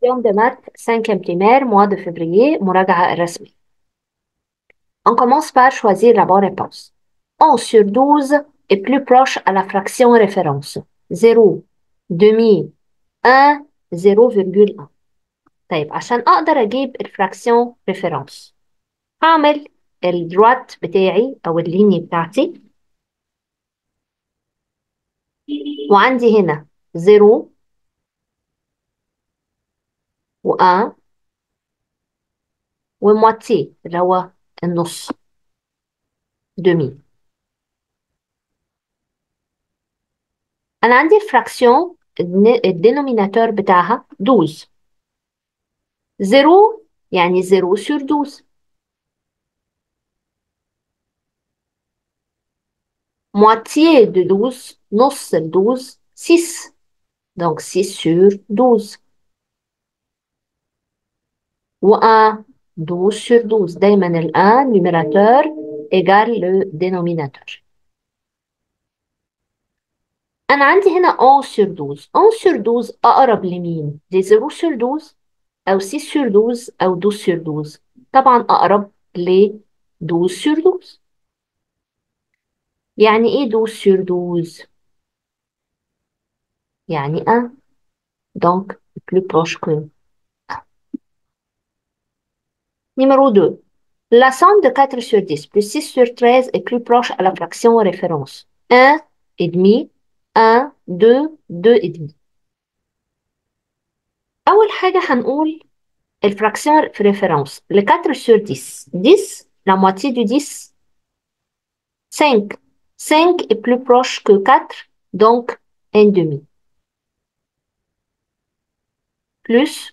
يوم de maths 5e primaire, mois de février, مراجعة الرسمي. On commence par choisir la bonne réponse. 11 sur 12 est plus proche à la fraction référence. 0, demi, 1, 0,1. طيب عشان أقدر أجيب الفراكسيون ريفرنس هعمل الدروات بتاعي أو الليني بتاعتي، وعندي هنا 0 و1 ومواتي اللي هو النص demi. أنا عندي الفراكسيون الدينوميناتور بتاعها 12. 0 يعني 0 sur 12. Moitié de 12, نص ال 12, 6. Donc 6 sur 12. و1 12 sur 12. دايما ال 1 numérateur égale le dénominateur. أنا عندي هنا 11 sur 12. 11 sur 12 أقرب لمين؟ دي 0 sur 12 أو 6 sur 12 أو 12 sur 12. طبعا أقرب ل 12 sur 12. يعني إيه 12 sur 12؟ يعني 1. Donc plus proche que. Numéro 2. La somme de 4 sur 10 plus 6 sur 13 est plus proche à la fraction référence. 1 et demi, 1, 2, 2 et demi. أول حاجة هنقول الفراكسيون référence. Le 4 sur 10. 10, la moitié du 10, 5. 5 est plus proche que 4, donc 1 demi. Plus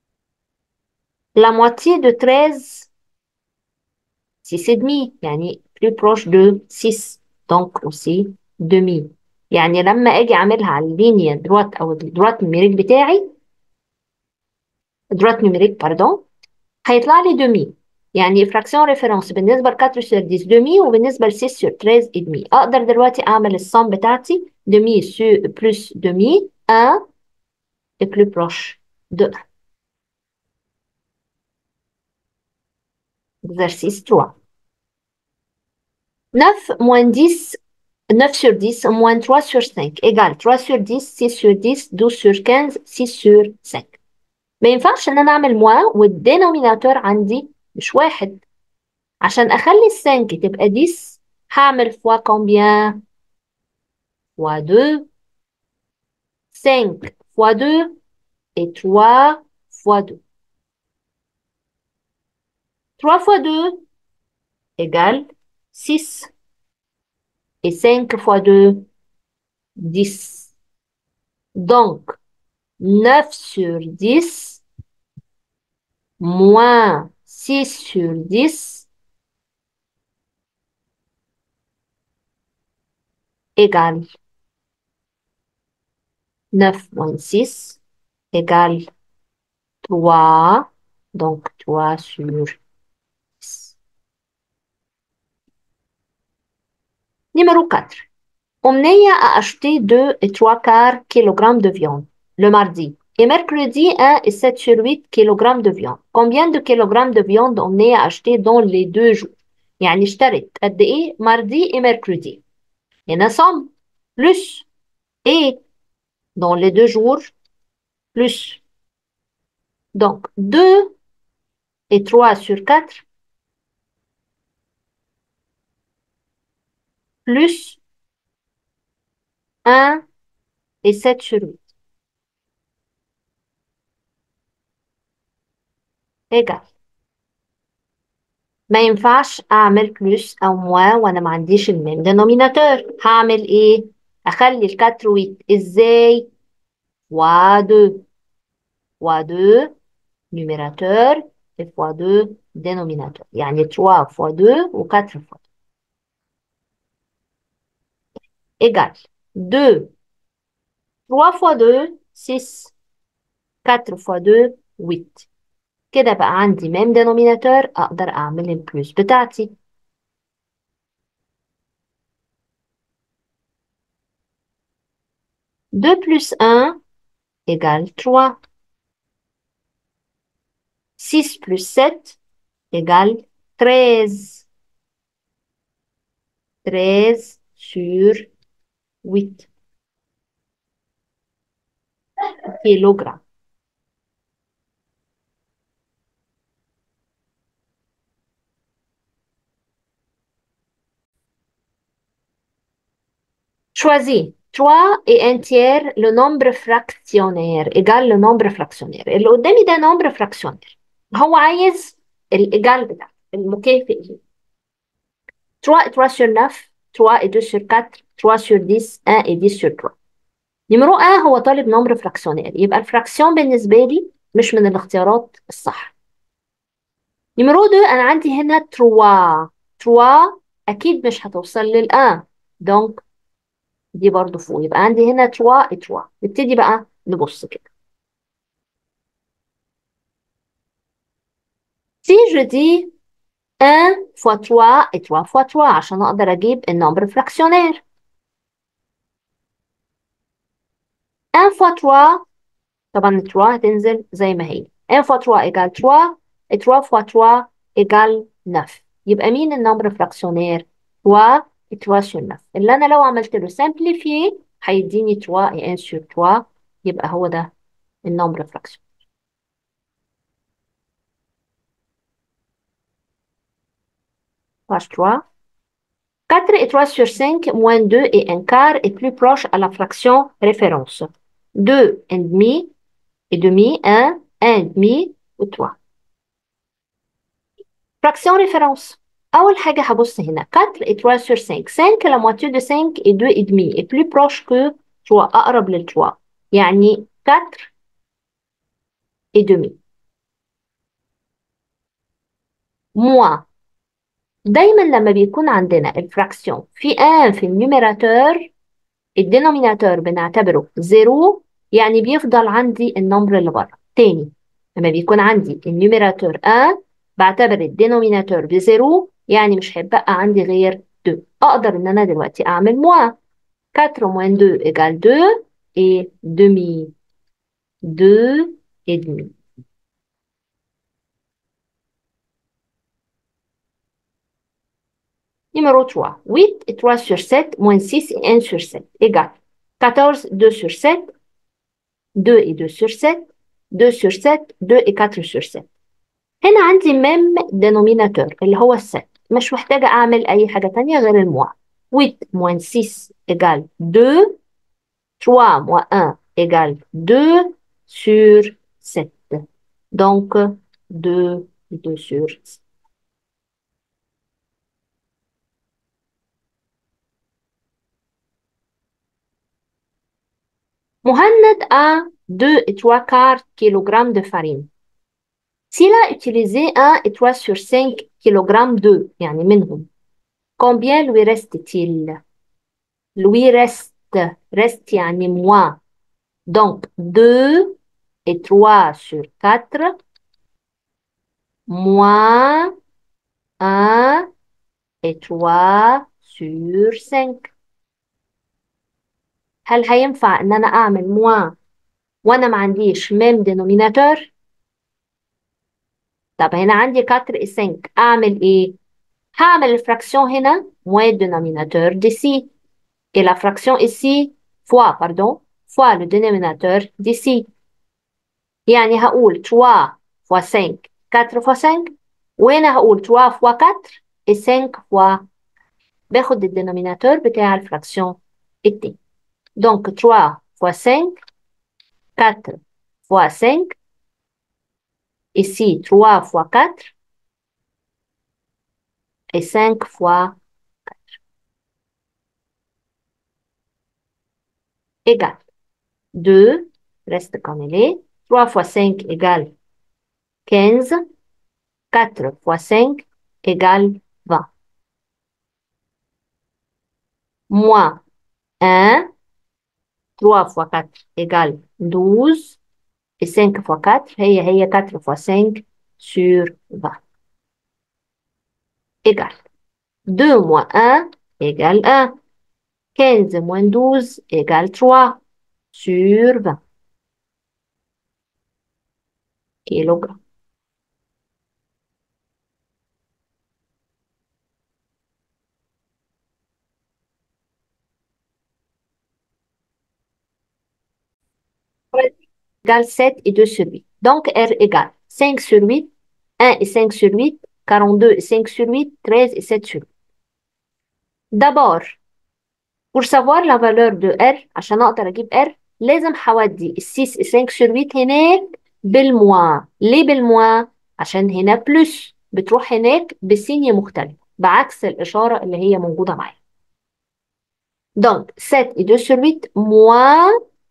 la moitié de 13, 6 et demi, يعني plus proche de 6, donc aussi demi. يعني لما اجي اعملها على اللينيا دروات او الدروات نيميريك بتاعي، دروات نيميريك باردون، هيطلع لي دومي. يعني فراكسيون ريفرنس بالنسبه ل 4 sur 10 دومي، وبالنسبه ل 6 sur 13 ادمي. اقدر دلوقتي اعمل الصم بتاعتي دومي بلس دومي 1 est plus proche de 1. Exercice 3. 9 moins 10, 9 sur 10 moins 3 sur 5 égale 3 sur 10, 6 sur 10, 12 sur 15, 6 sur 5. ما ينفعش ان انا اعمل موان والدينوميناتور عندي مش واحد. عشان اخلي السانك تبقى 10 هعمل فوا كومبيان؟ فوا 2. 5 fois 2 et 3 fois 2. 3 fois 2 égale 6. Et 5 fois 2, 10. Donc, 9 sur 10 moins 6 sur 10 égale 9 moins 6 égale 3. Donc, 3 sur 10. Numéro 4. أمنية a acheté 2 et 3 quarts kilogrammes de viande le mardi. Et mercredi, 1 et 7 sur 8 kilogrammes de viande. Combien de kilogrammes de viande أمنية a acheté dans les 2 jours؟ يعني اشترت قد إيه mardi et mercredi. هنا somme plus et dans les 2 jours plus. Donc 2 et 3 sur 4 plus 1 et 7 sur 8 égale. ما ينفعش اعمل بلس او موان وانا ما عنديش الميم دينوميناتور. هعمل ايه؟ اخلي الكاتر ويت ازاي؟ فوا دو. فوا دو نيميراتور فوا دو دينوميناتور، يعني 3 فوا 2 و 4 فوا 2 égal 2. 3 fois 2 6. 4 fois 2 8. كده بقى عندي ميم دينوميناتور اقدر اعمل البلس بتاعتي. 2 plus 1 égale 3. 6 plus 7 égale 13. 13 sur 8 kilogrammes. Choisis 3 et un tiers le nombre fractionnaire égale le nombre fractionnaire. اللي قدامي ده nombre fractionnaire. هو عايز الإيجال بتاعه المكافئ. 3 et 3 sur 9, 3 et 2 sur 4, 3 sur 10, 1 et 10 sur 3. نمرو 1 هو طالب نمبر فراكسيونير، يبقى الفراكسيون بالنسبة لي مش من الاختيارات الصح. نمرو 2 أنا عندي هنا 3. 3 أكيد مش هتوصل للآن، دونك دي برضو فوق، يبقى عندي هنا 3 et 3. نبتدي بقى نبص كده. Si je dis 1 fois 3 et 3 fois 3 عشان أقدر أجيب النمبر فراكسيونير. 1 fois 3 طبعا 3 هتنزل زي ما هي. 1 fois 3 égale 3 et 3 fois 3 égale 9. يبقى مين النمبر فراكسيونير؟ 3 et 3 sur 9 اللي أنا لو عملت له simplifier هيديني 3 et 1 sur 3. يبقى هو ده النمبر فراكسيونير. Page 3. 4 et 3 sur 5 moins 2 et un quart est plus proche à la fraction référence. 2 et demi, 1, 1 et demi و 3. Fraction référence. أول حاجة هبص هنا 4 et 3 sur 5. 5 la moitié de 5 et 2 et demi est plus proche que 3 أقرب لل 3. يعني 4 et demi. moins. دايما لما بيكون عندنا الفراكسيون في 1 في النيوميراتور الدينوميناتور بنعتبره 0، يعني بيفضل عندي النمبر اللي بره. تاني لما بيكون عندي النيوميراتور 1 بعتبر الدينوميناتور ب0، يعني مش هيبقى عندي غير 2. اقدر ان انا دلوقتي اعمل موان. 4 moins 2 égale 2 et demi. 2 et demi. Numéro 3. 8 et 3 sur 7 moins 6 et 1 sur 7 égale 14, 2 sur 7, 2 et 2 sur 7, 2 sur 7, 2 et 4 sur 7. هنا عندي ميم denominateur اللي هو الست، مش محتاجة أعمل أي حاجة تانية غير الموا. 8 moins 6 égale 2. 3 moins 1 égale 2 sur 7. Donc 2, 2 sur 7. Mohamed a 2 et 3 quarts kg de farine. S'il a utilisé 1 et 3 sur 5 kg d'œufs, يعني منهم، combien lui reste-t-il? Lui reste يعني moins. Donc 2 et 3 sur 4 moins 1 et 3 sur 5. هل هينفع ان انا اعمل moins وانا ما عنديش ميم دينوميناتور؟ طب هنا عندي 4 et 5 اعمل ايه؟ هعمل الفراكسيون هنا moins dénominateur d'ici et la fraction ici fois le dénominateur d'ici. يعني هقول 3 fois 5 4 fois 5، وهنا هقول 3 fois 4 et 5 fois. باخد الدينوميناتور بتاع الفراكسيون التاني. Donc 3 fois 5 4 fois 5 ici 3 fois 4 et 5 fois égale 2 reste comme il est. 3 fois 5 égale 15. 4 fois 5 égale 20. Moins 1. 3 fois 4 égale 12. Et 5 fois 4 هي 4 fois 5 sur 20 égale 2 moins 1 égale 1. 15 moins 12 égale 3 sur 20 kilogrammes. égale 7 et 2 sur 8. Donc, R égale 5 sur 8, 1 et 5 sur 8, 42 et 5 sur 8, 13 et 7 sur 8. D'abord, pour savoir la valeur de R عشان أقدر أجيب R لازم هودي ال 6 و 5 sur 8 هناك بالموا. ليه بالموا؟ عشان هنا بلس بتروح هناك بسينية مختلفة بعكس الإشارة اللي هي موجودة معايا. Donc 7 et 2 sur 8 moins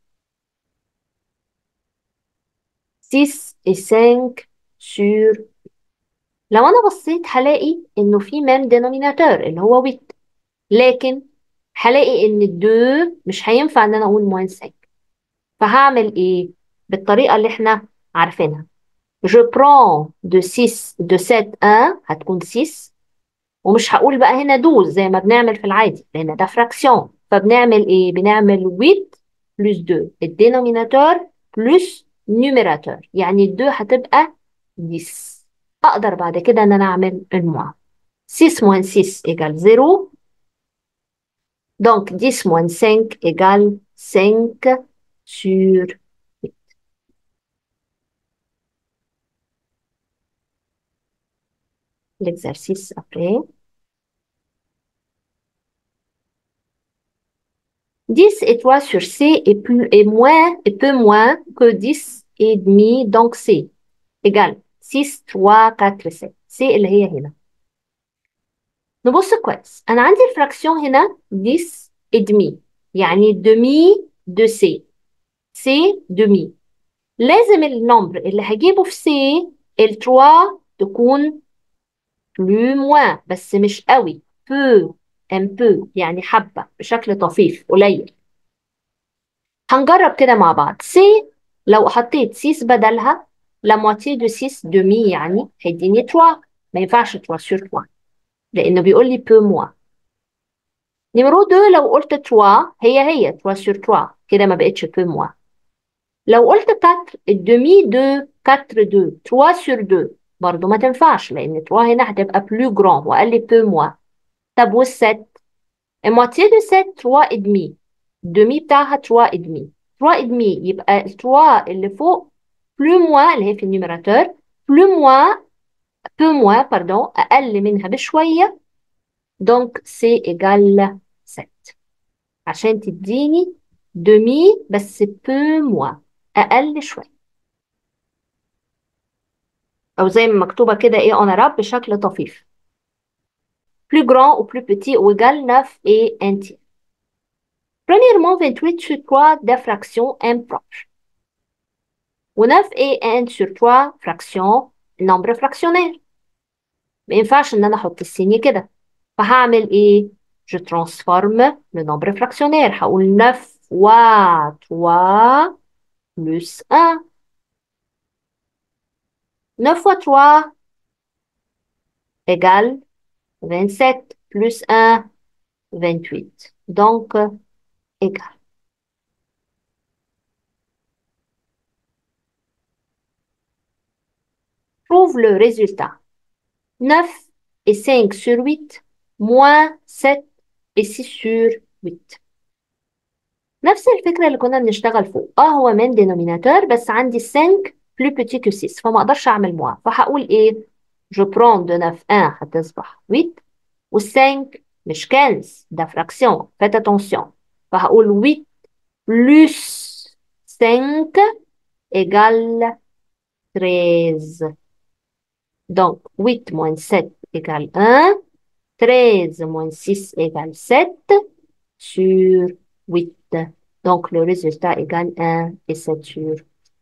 6 et 5 sur. لو أنا بصيت هلاقي إنه في même dénominateur اللي هو 8، لكن هلاقي إن ال 2 مش هينفع إن أنا أقول moins 5. فهعمل إيه؟ بالطريقة اللي إحنا عارفينها. Je prends de 6 de 7 1 هتكون 6، ومش هقول بقى هنا 12 زي ما بنعمل في العادي لأن ده فراكسيون. فبنعمل إيه؟ بنعمل 8 plus 2 الدينوميناتور plus نيوميراتور، يعني ال 2 هتبقى 10. أقدر بعد كده إن أنا أعمل الموا. 6 moins 6 égale 0. Donc 10 moins 5 égale 5 sur 8. L'exercice après. 10 et 3 sur C est, plus, est, moins, est peu moins que 10 et demi, donc C égale 6 3 4 7. C اللي هي هنا. نبص كويس، أنا عندي الفراكسيون هنا 10 et demi، يعني demi de C. C demi. لازم النمبر اللي هجيبه في C ال 3 تكون plus moins بس مش قوي. peu un peu يعني حبة بشكل طفيف قليل. هنجرب كده مع بعض. سي لو حطيت 6 بدلها لا موitié de 6 demi يعني هيديني 3. ما ينفعش 3 sur 3 لأنه بيقول لي peu moins. نمرو 2 لو قلت 3 هي 3 sur 3 كده ما بقتش peu moins. لو قلت 4 الدمي 2 4 2 3 sur 2 برضه ما تنفعش لأن 3 هنا هتبقى plus grand وقال لي peu moins. طب والست moitié de 7 3 et demi، demi بتاعها 3 et demi. 3 et demi يبقى ال 3 اللي فوق plus moins اللي هي في النيوميراتور plus moins peu moins pardon أقل منها بشوية. donc c'est égal 7 عشان تديني demi بس peu moins أقل شوية، أو زي ما مكتوبة كده إيه en arabe بشكل طفيف. plus grand ou plus petit ou égal 9 et 1 tiers. Premièrement 28 sur 3 de fraction impropre. و9 et 1 sur 3 fraction nombre fractionnaire. ما ينفعش ان انا احط السيني كده، فهعمل ايه؟ je transforme le nombre fractionnaire. هقول 9 fois 3 plus 1. 9 fois 3 égale 27 plus 1 28. Donc égal. Trouve le résultat. 9 et 5 sur 8 moins 7 et 6 sur 8. نفس الفكرة اللي كنا بنشتغل فوق. هو من denominateur بس عندي 5 plus petit que 6 فما اقدرش اعمل موان. فهقول ايه؟ je prends de 9 1 هتصبح 8 وال5 مش 15 ده fraction faites attention. فهقول 8 plus 5 égale 13. donc 8 moins 7 égale 1. 13 moins 6 égale 7 sur 8. Donc, le résultat égale 1 et 7 sur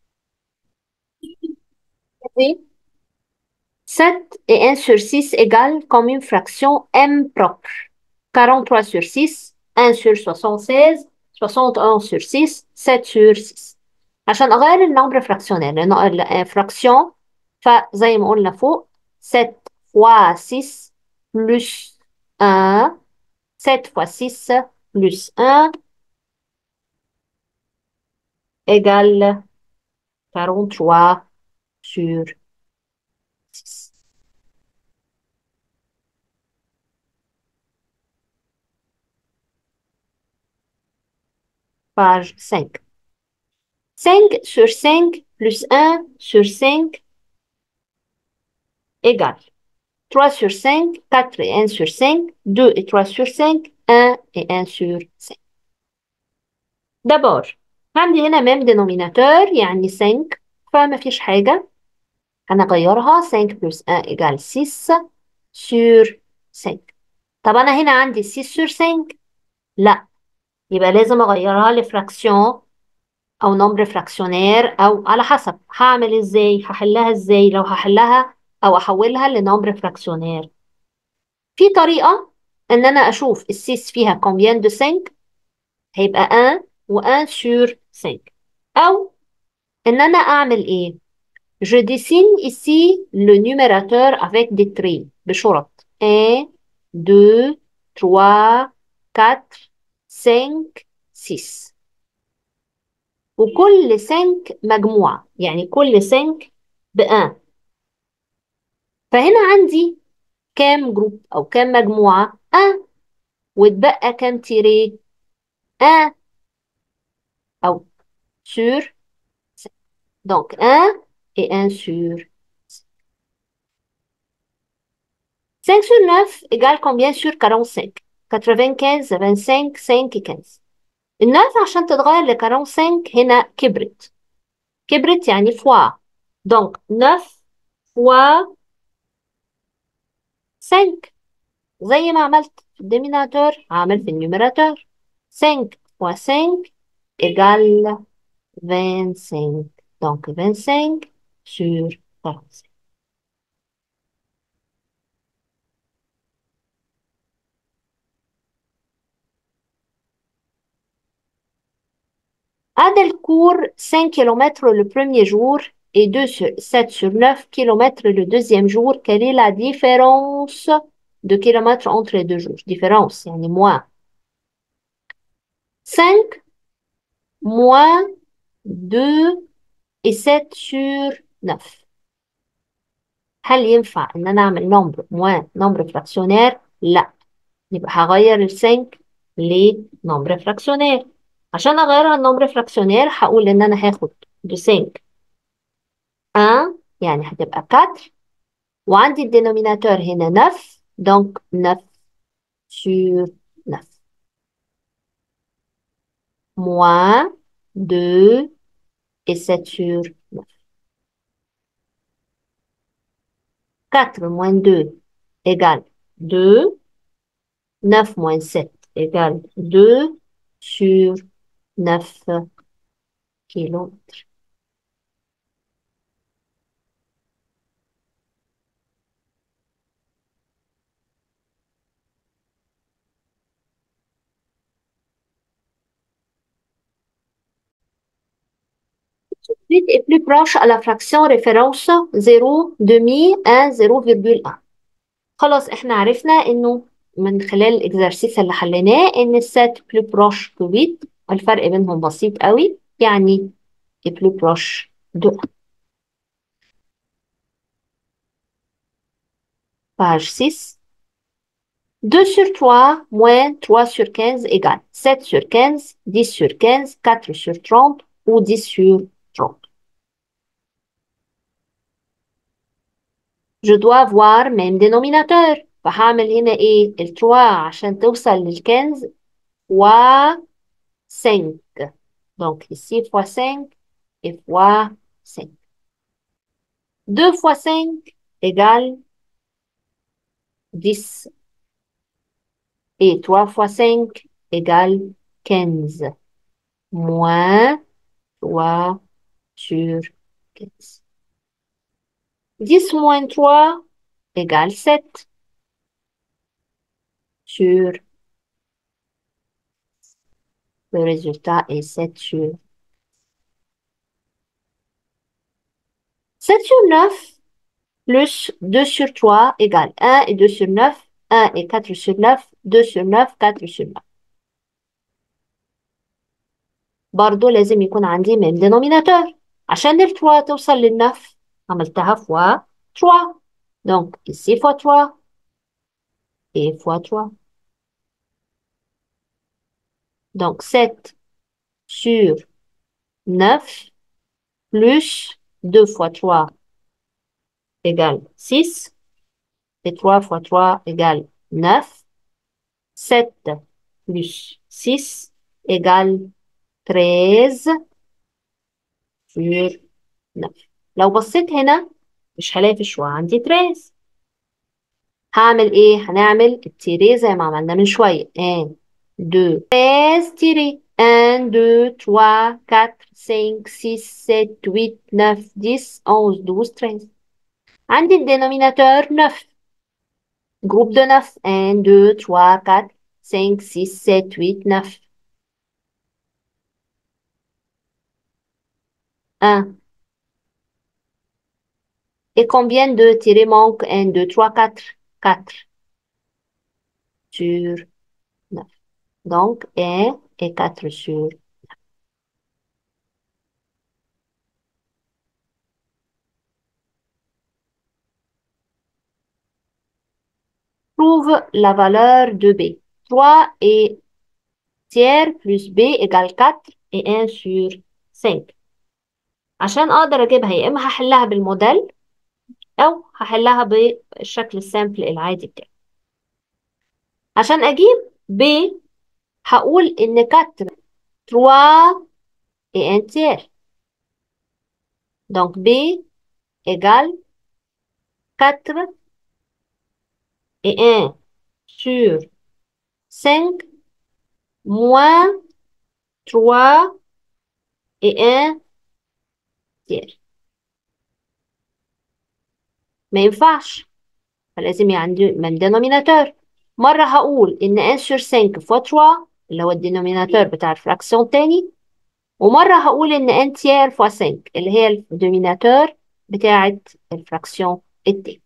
8. 7 et 1 sur 6 égale comme une fraction M propre. 43 sur 6, 1 sur 76, 61 sur 6, 7 sur 6. عشان أغير النمبر fractionnel لأنه الفراكسيون فزي ما قلنا فوق 7 fois 6 plus 1 7 fois 6 plus 1 égale 43 sur 6. Page 5. 5 sur 5 plus 1 sur 5 égale 3 sur 5, 4 et 1 sur 5, 2 et 3 sur 5, 1 et 1 sur 5. d'abord عندي هنا même dénominateur يعني 5 فما فيش حاجة هنغيرها 5 plus 1 égale 6 sur 5. طب أنا هنا عندي 6 sur 5 لا يبقى لازم أغيرها لفراكسيون أو نمبر فراكسيونير أو على حسب هعمل إزاي هحلها إزاي لو هحلها أو أحولها لنمبر فراكسيونير. في طريقة إن أنا أشوف السيس فيها combien de 5 هيبقى 1 و 1 sur 5 أو إن أنا أعمل إيه؟ Je dessine ici le numérateur avec des traits بشرط 1 2 3 4 5 6 وكل 5 مجموعة يعني كل 5 ب1 فهنا عندي كام جروب أو كام مجموعة 1 واتبقى كام تيري 1 أو sur 5 donc 1 et 1 sur 5 sur 9 égale combien sur 45 95 25 5 15 الناس عشان تتغير ل 45 هنا كبرت كبرت يعني فوا donc 9 fois 5 زي ما عملت في الديميناتور هعمل في النيوميراتور 5 fois 5 égale 25 donc 25 sur 45. Adelcourt 5 km le premier jour et 7 sur 9 km le deuxième jour. Quelle est la différence de kilomètres entre les deux jours? Différence, يعني moins. 5 moins 2 et 7 sur 9. هل ينفع ان انا اعمل نمبر moins نمبر فراكسيونير؟ لا يبقى هغير ال 5 لنمبر فراكسيونير. عشان اغيرها لنمبر فراكسيونير هقول ان انا هاخد دو 5 1 يعني هتبقى 4 وعندي الدينوميناتور هنا 9 donc 9 sur 9 moins 2 et 7 sur 9. 4 moins 2 égale 2. 9 moins 7 égale 2 sur 9 kilomètres. Suite est plus proche à la fraction référence 0, demi, 1, 0,1. خلاص احنا عرفنا انه من خلال الاكزرسيس اللي حليناه ان السات بلو بروش كو 8 الفرق بينهم بسيط قوي يعني بلو بروش دو. page 6 2 sur 3 moins 3 sur 15 égale 7 sur 15 10 sur 15 4 sur 30 ou 10 sur 30. Je dois avoir même dénominateur فهعمل هنا ايه ال 3 عشان توصل لل 15 fois 5 donc ici fois 5 et fois 5. 2 fois 5 égale 10 et 3 fois 5 égale 15 moins 3 sur 15. 10 moins 3 égale 7 sur le résultat est 7 sur 7 sur 9 plus 2 sur 3 égale 1 et 2 sur 9 1 et 4 sur 9 2 sur 9 4 sur 9. برضو لازم يكون عندي même dénominateur عشان ال 3 توصل لل 9 عملتها fois 3 donc ici fois 3 et fois 3 donc 7 sur 9 plus 2 fois 3 égale 6, et 3 fois 3 égale 9. 7 plus 6 égale 13 sur 9. لو بصيت هنا مش هلاقي في الشوية عندي 13. هعمل ايه؟ هنعمل التيري زي ما عملنا من شوية. 1 2 13 تيري. 1 2 3 4 5 6 7 8 9 10 11 12 13. عندي الدينوميناتور 9. جروب de 9. 1 2 3 4 5 6 7 8 9. 1. Et combien de tirés manquent? 1 2 3 4. 4 sur 9. Donc 1 et 4 sur. Trouve la valeur de B. 3 et tiers plus B égale 4 et 1 sur 5. عشان اقدر اجيبها يا اما هحلها بالموديل او هحلها بالشكل السامبل العادي بتاعي. عشان اجيب B هقول ان 4 3 et 1 tiers. Donc B égale 4 et 1 sur 5 moins 3 et 1 tiers. ما ينفعش، فلازم عندي من denominateur. مرة هقول إن 1 sur 5 fois 3 اللي هو الدينوميناتور بتاع الفراكسيون تاني، ومرة هقول إن 1 tiers fois 5 اللي هي الدينوميناتور بتاعة الفراكسيون التاني.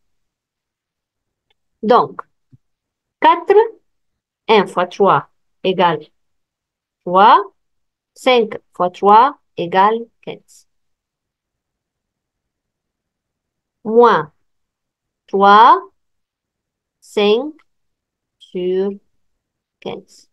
Donc 4 1 fois 3 égale 3. 5 fois 3 égale 15. Moins 3 5 sur 15.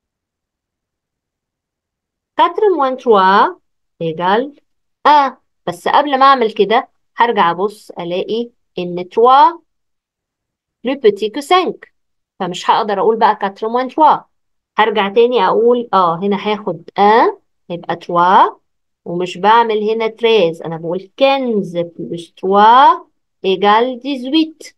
4 moins 3 égale 1. بس قبل ما اعمل كده هرجع ابص الاقي ان 3 plus petit que 5، فمش هقدر اقول بقى 4 moins 3. هرجع تاني اقول هنا هاخد 1 يبقى 3، ومش بعمل هنا 13، انا بقول 15 plus 3 égale 18.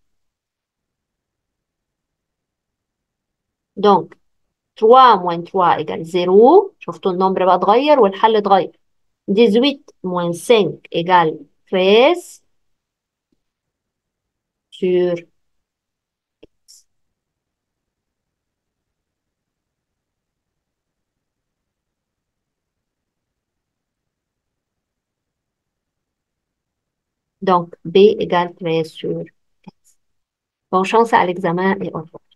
Donc 3 moins 3 égale 0. شفتوا النمبر بقى اتغير والحل اتغير. 18 moins 5 égale 13 sur. Donc, B égale 13 sur 15. Bonne chance à l'examen et au revoir.